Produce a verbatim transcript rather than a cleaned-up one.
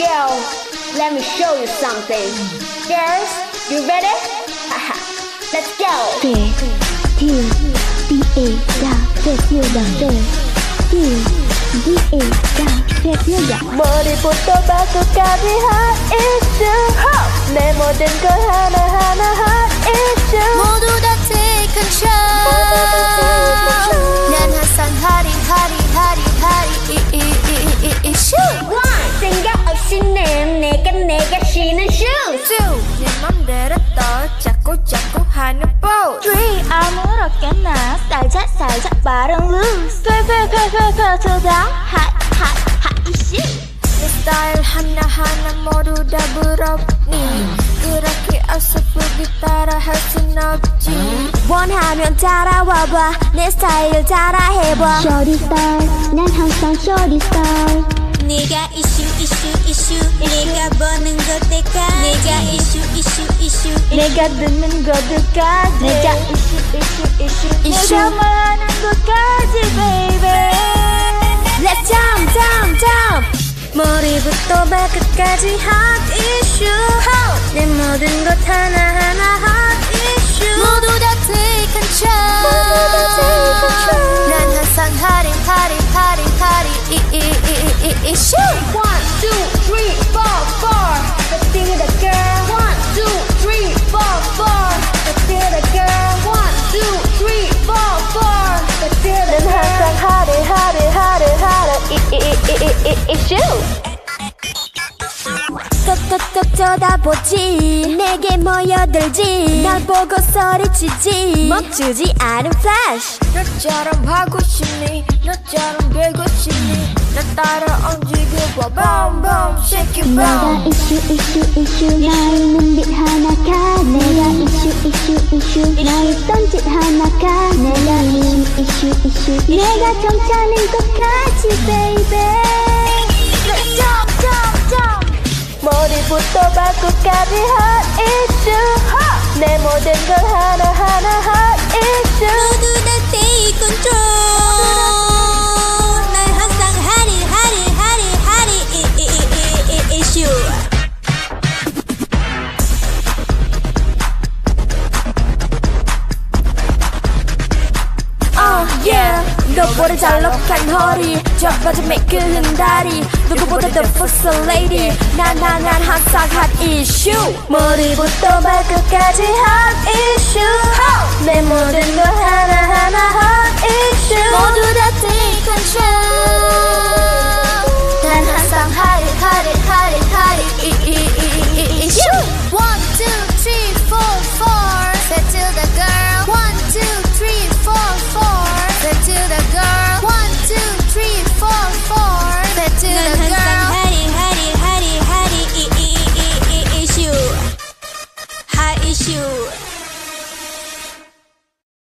Yo, let me show you something. Girls, you ready? Haha, let's go. Faethilda, Faethilda, Faethilda, Faethilda. 머리부터 발끝까지 hot issue. 내 모든 걸 하나하나 hot issue. 모두 다 take control. 난 항상 hot이 hot이 hot이 hot이 issue. One, 생각 없이 내 내가 내가 신은 shoes. Two, 내 맘대로 또 자꾸 자꾸 하는 pose. Three, 아무렇게나 살짝 살짝 빠른 loose. Faethilda, hot hot hot issue. 내 스타일 하나하나 모두 다 부럽니. 그렇게 어설프게 따라 할 순 없지. 원하면 따라와봐. 내 스타일 따라해봐. Shorty style, 난 항상 shorty style. 네가 이슈 이슈 이슈 내가 버는 것들까 내가 이슈 이슈 이슈 내가 듣는 것들까지. 내가 이슈 이슈 이슈 이슈. 내가 말하는 것까지 baby. Let's jump jump jump. 머리부터 발끝까지 hot issue. 내 모든 것 하나하나 hot issue. 모두 다 take control. 난 항상 hot이 hot이 hot이 hot이 이 이 이 이 issue. One, two, three, four, four. Let's feel the girl. One, two, three, four, four. Let's feel the girl. One, two, three, four, four. Let's feel the 난 항상 girl. hot이 hot이 hot이 hot이 이 이 이 이 이 issue. 톡톡톡 쳐다보지 내게 모여들지 날 보고 소리치지 멈추지 않은 flash. 너처럼 하고 싶니 너처럼 되고 싶니 나 따라 움직여봐 boom boom shake it 내가 boom. 이슈 이슈 이슈 나의 눈빛 하나가 내가 이슈 이슈 이슈 나의 손짓 하나가 내가 이슈 이슈 이슈 내가 정차는 것까지 baby. Let's jump jump jump. 머리부터 발끝까지 hot issue. 내 모든 걸 하나하나 hot issue. 모두 다 take control. 날 항상 하리 하리 하리 하리 이 이 이 이 issue. Oh yeah. 너보다 잘록한 허리 좁아진 매끈한 다리 누구보다 the first lady 난난난 항상 hot issue. 머리부터 발끝까지 hot issue. 내 모든 걸 하나하나 hot issue. 모두 다